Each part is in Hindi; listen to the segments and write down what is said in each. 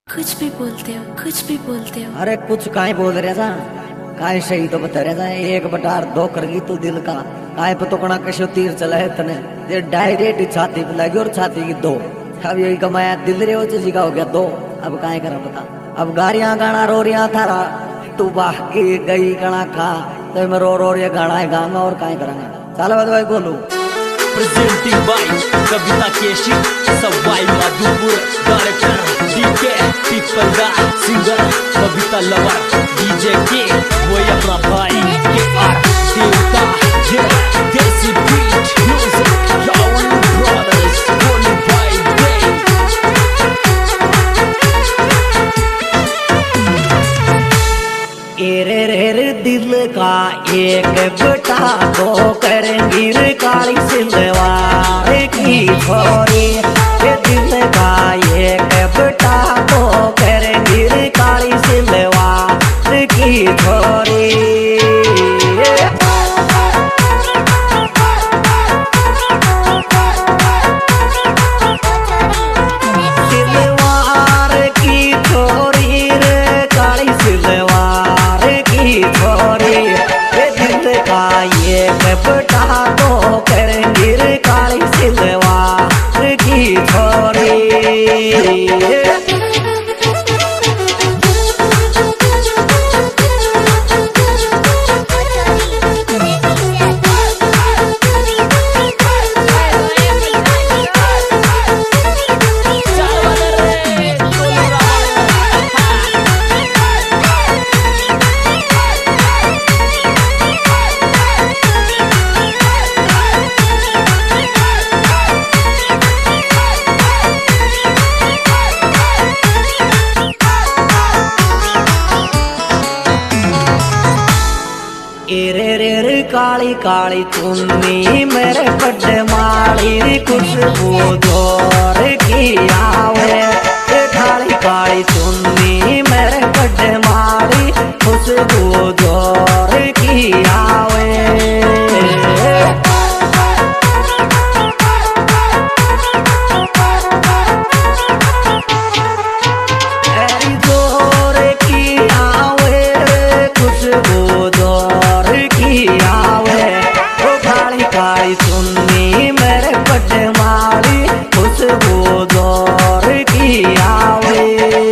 कुछ भी बोलते हो, कुछ भी बोलते हो। अरे कुछ काहे बोल रहे था, काहे सही तो बता रहे था। 1/2 करगी तू दिल का, काहे पतोकना कैसे तीर चला है तने, ये डायरेक्ट छाती पे लगी और छाती की 2। अब यही कमाया दिल रे हो का हो गया 2। अब काहे करा पता, अब गाड़ियां गाना रो रिया थारा, तू बाह के गई गाना खा, तो मैं रो रो ये गाना है गाऊंगा और काहे करांगा। चलो भाई बोलू presenting by Kavita Keshi, Sawai Madhopur, director DK, people दा सिंगर कविता लवर, डीजे के वो अपना भाई के आर देवता, ये देसी बीट म्यूजिक, यावन ब्रदर्स, बोली भाई दे। एरे रे दिल का एक बेटा तो करेंगी रे काली सिलवार की छोरी, ये दिल का एक बेटा तो करेंगी रे काली सिलवार की छोरी। बेटा तो करेंगे रे काली सिलवार की छोरी। एरे रे काली काली चुन्नी मेरे बड़े माली खुशबू जोर की आवे, काली काली चुन्नी मेरे बड़े माली खुशबू जोर की आवे। काली सुन्नी मेरे बड़े माली खुशबू जोर की आवे।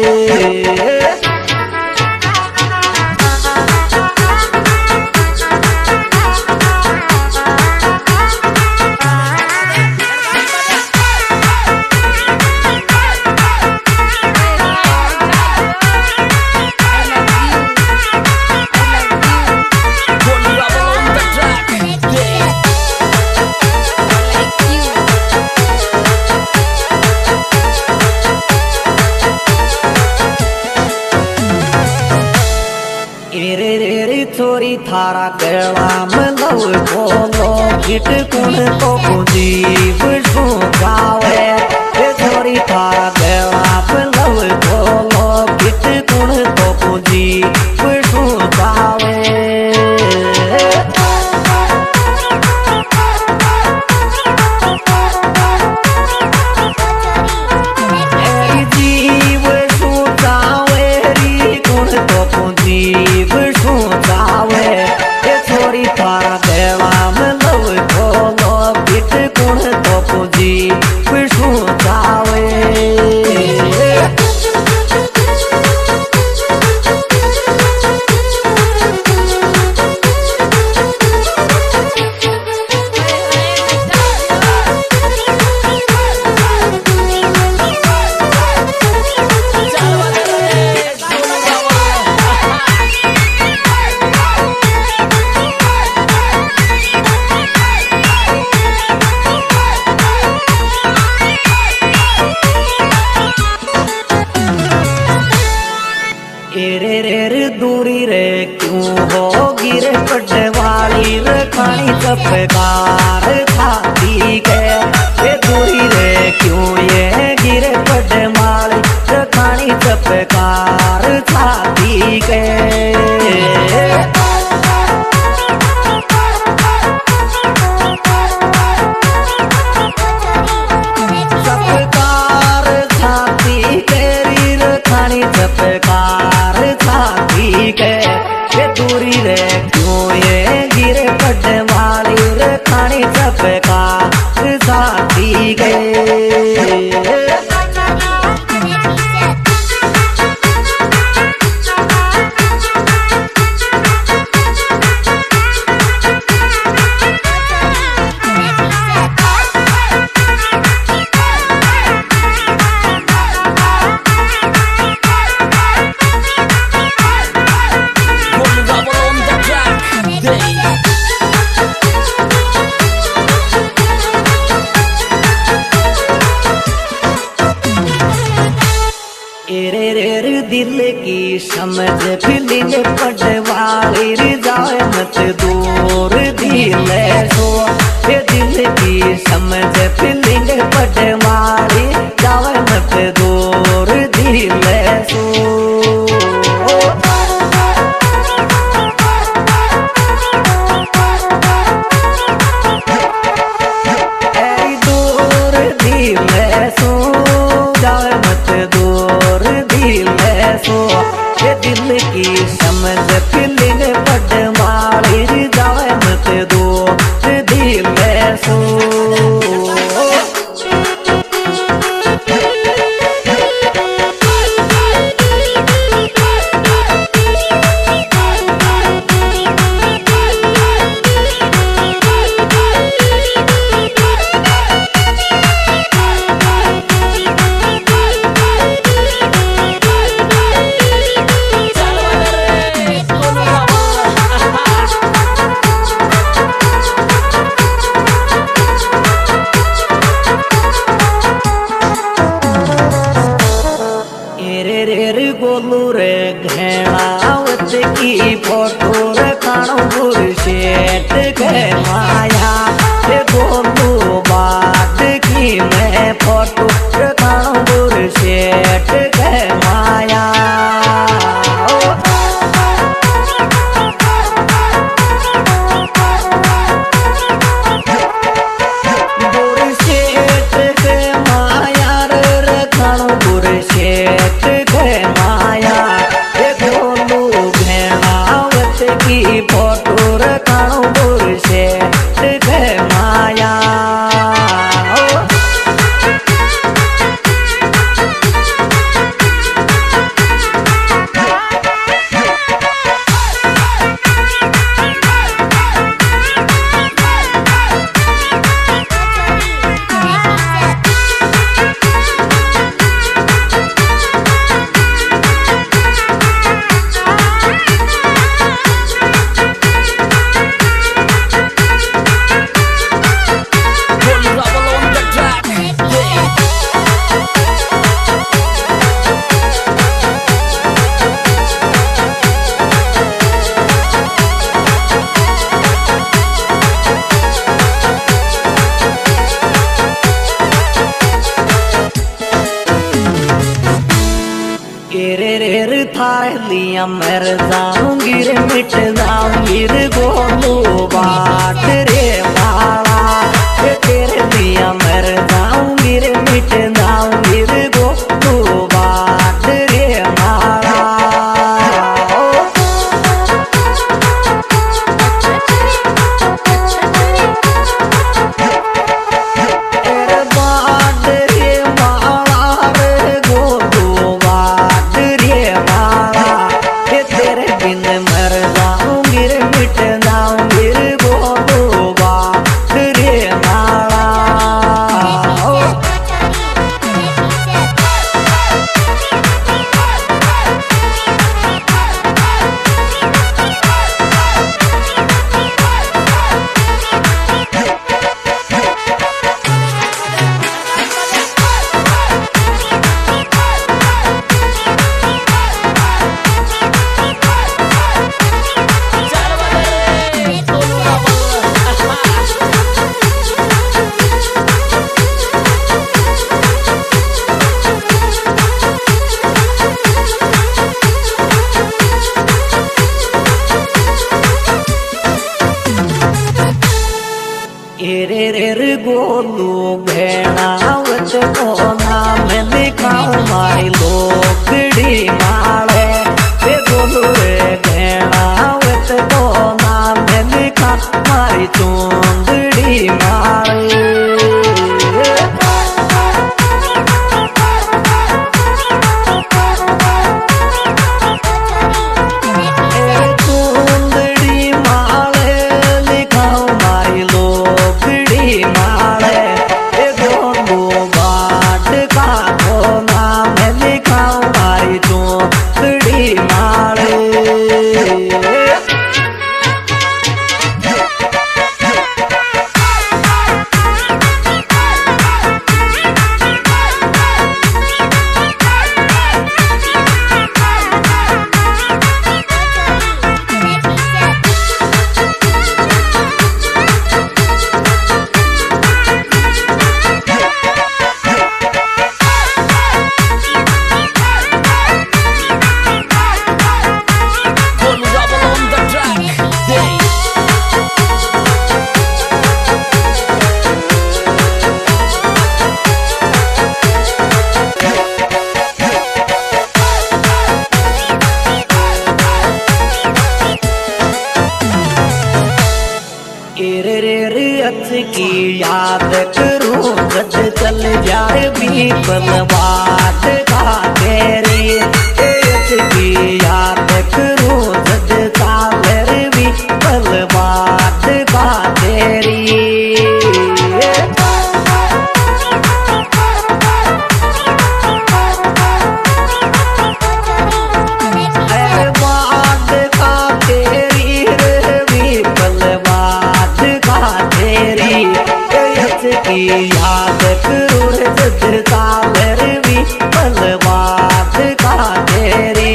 छोरी थारा गला में लव बोलो गिट कुण तो जीव सुगावे, छोरी थारा गला में लव बोलो गिट कुण तो जीव सुगावे। जीव सुगावे री कुण तो जीव सुगावे, छोरी थारा गला में लव बोलो गिट कुण तो जीव सुगावे। एरे रे दूरी रे क्यों होगी रे बड़े वाली रे खानी चपकार खाती के, ये दूरी रे क्यों ये गिरे बड़े वाली रे खानी चपकार खाती के। चपकार खाती तेरी रे खानी रे दिल की समझ फीलिंग पटवाली रे जाए मत दूर दिल सो ये दिल की समझ फीलिंग पटवाली जाए मत दूर दिल सो दिल की समझ फीलिंग पटवाली जाए मत दूर दिल सो गोलू रे घेणावत की फोटो रखाणो बुरशेट के माया रे गोलू बात की मैं फोटो रखाणो बुरशेट के माया बुरशेट के माया रे रखाणो बुरशेट की फोटो रखाणो बुरशेट के माया रे थार लिया मर जाऊंगी रे मिट जाऊंगी रे गोलू बाट रे माला तेरे लिया मर जाऊंगी रे मिट जाऊंगी रे गोलू बाट रे माला मर जाऊंगी रे मिट जाऊंगी रे गोलू बात का तेरी की याद करूं जद कालर भी बात का तेरी बात का तेरी भी बात का तेरी की याद करूं जद कालर भी बात का तेरी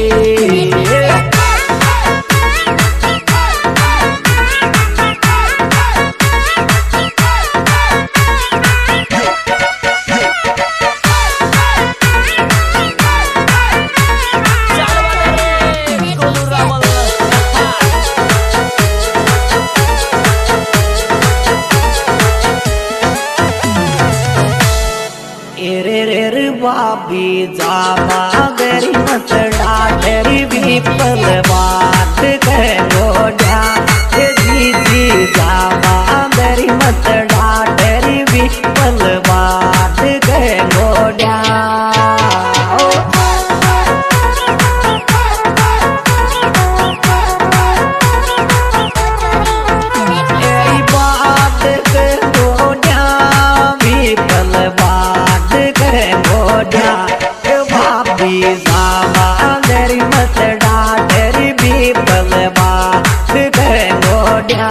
बाबी जामा गरी मत डाटरी भी बात गोड्या जी जी जामा गरी मत डाटरी भी बात गोड्या भाभी जामा मेरी मत डाटरी भी बात गोड्या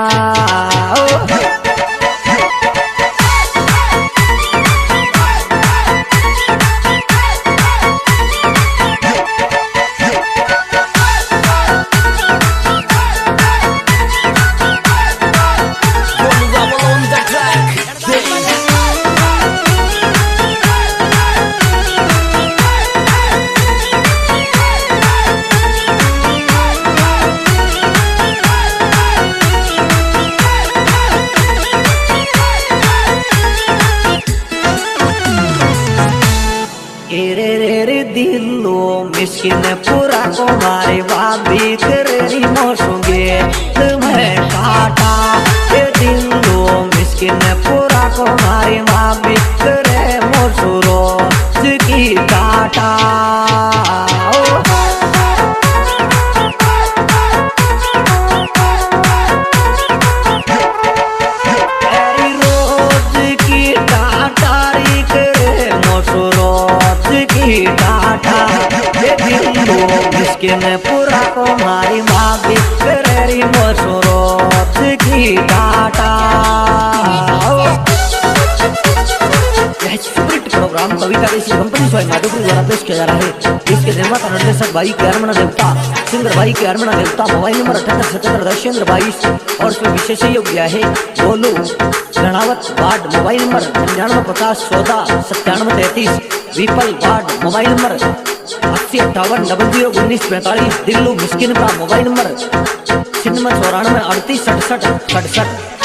दिलो मिस्किन पूरा को मारे भाभी तेरी मोशुगे तुम्हें काटा दिलो मिस्किन पूरा को मारे भाभी तेरे मोशुरो की काटा किन पूरा को मारी भाभी तेरी मोशरोत की डाटा प्रोग्राम कविता की कंपनी स्वयं माधोपुर द्वारा पेश किया जा रहा है। इसके निर्माता निर्देशक भाई के अरमना देवता, सिंगर भाई के अरमना देवता, मोबाइल नंबर 7877 और इसमें विशेष सहयोग दिया है Golu Ganawat ward, mobile number 9950 14 97 33, Vipal ward, mobile number 8058 00 19 45, Dillu Miskin का मोबाइल नंबर 94 38 67 67।